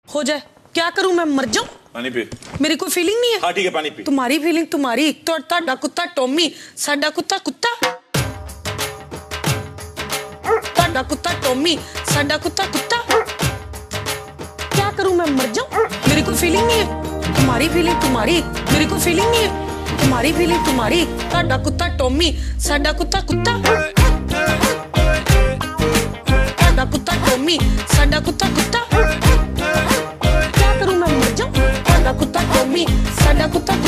हो जाए, क्या करूं मैं, मर जाऊं? पानी पी। मेरी कोई फीलिंग नहीं है। हाँ ठीक है, पानी पी। तुम्हारी फीलिंग तुम्हारी, तो ताड़ा कुत्ता टॉमी, साडा कुत्ता कुत्ता। ताड़ा कुत्ता टॉमी, साडा कुत्ता कुत्ता। क्या करूं मैं, मर जाऊं? मेरी कोई फीलिंग नहीं है। तुम्हारी फीलिंग तुम्हारी, मेरी कोई फीलिंग नहीं है। तुम्हारी फीलिंग तुम्हारी, ताड़ा कुत्ता टॉमी, साडा कुत्ता कुत्ता। ताड़ा कुत्ता टॉमी, साडा कुत्ता कुत्ता। क्या करूं मैं, मर जाऊं? ताड़ा कुत्ता टॉमी, साडा कुत्ता।